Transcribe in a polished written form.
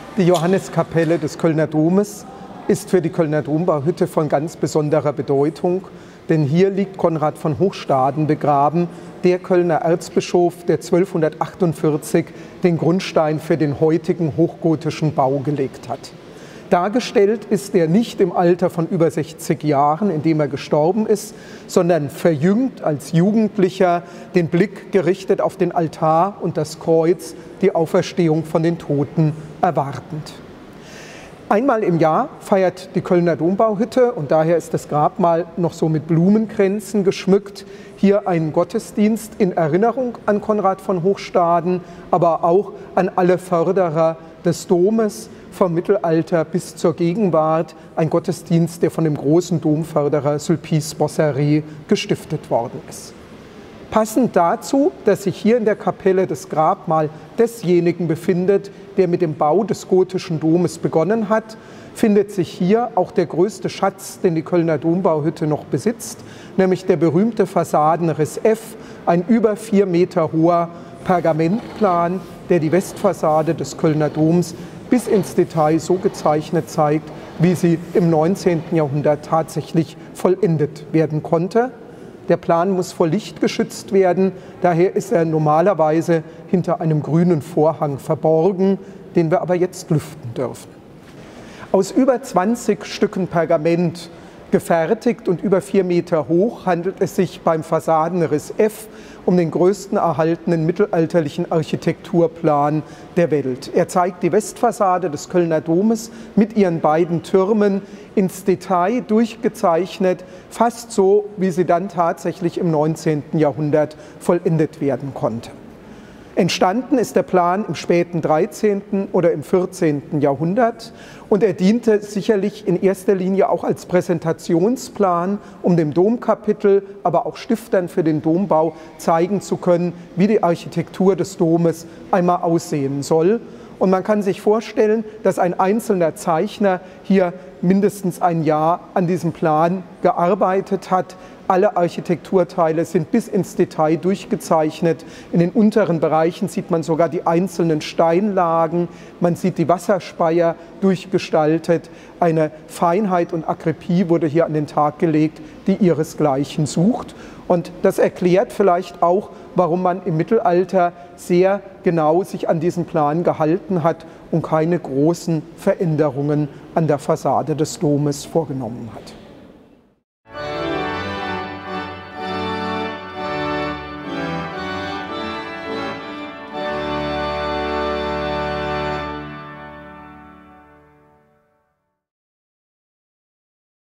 Die Johanneskapelle des Kölner Domes ist für die Kölner Dombauhütte von ganz besonderer Bedeutung, denn hier liegt Konrad von Hochstaden begraben, der Kölner Erzbischof, der 1248 den Grundstein für den heutigen hochgotischen Bau gelegt hat. Dargestellt ist er nicht im Alter von über 60 Jahren, in dem er gestorben ist, sondern verjüngt als Jugendlicher, den Blick gerichtet auf den Altar und das Kreuz, die Auferstehung von den Toten erwartend. Einmal im Jahr feiert die Kölner Dombauhütte, und daher ist das Grabmal noch so mit Blumenkränzen geschmückt, hier einen Gottesdienst in Erinnerung an Konrad von Hochstaden, aber auch an alle Förderer des Domes, vom Mittelalter bis zur Gegenwart, ein Gottesdienst, der von dem großen Domförderer Sulpice Bosseret gestiftet worden ist. Passend dazu, dass sich hier in der Kapelle das Grabmal desjenigen befindet, der mit dem Bau des gotischen Domes begonnen hat, findet sich hier auch der größte Schatz, den die Kölner Dombauhütte noch besitzt, nämlich der berühmte Fassadenriss F, ein über 4 Meter hoher Pergamentplan, der die Westfassade des Kölner Doms bis ins Detail so gezeichnet zeigt, wie sie im 19. Jahrhundert tatsächlich vollendet werden konnte. Der Plan muss vor Licht geschützt werden, daher ist er normalerweise hinter einem grünen Vorhang verborgen, den wir aber jetzt lüften dürfen. Aus über 20 Stücken Pergament gefertigt und über 4 Meter hoch handelt es sich beim Fassadenriss F um den größten erhaltenen mittelalterlichen Architekturplan der Welt. Er zeigt die Westfassade des Kölner Domes mit ihren beiden Türmen ins Detail durchgezeichnet, fast so, wie sie dann tatsächlich im 19. Jahrhundert vollendet werden konnte. Entstanden ist der Plan im späten 13. oder im 14. Jahrhundert und er diente sicherlich in erster Linie auch als Präsentationsplan, um dem Domkapitel, aber auch Stiftern für den Dombau zeigen zu können, wie die Architektur des Domes einmal aussehen soll. Und man kann sich vorstellen, dass ein einzelner Zeichner hier mindestens ein Jahr an diesem Plan gearbeitet hat. Alle Architekturteile sind bis ins Detail durchgezeichnet. In den unteren Bereichen sieht man sogar die einzelnen Steinlagen. Man sieht die Wasserspeier durchgestaltet. Eine Feinheit und Akribie wurde hier an den Tag gelegt, die ihresgleichen sucht. Und das erklärt vielleicht auch, warum man im Mittelalter sehr genau sich an diesen Plan gehalten hat und keine großen Veränderungen an der Fassade des Domes vorgenommen hat.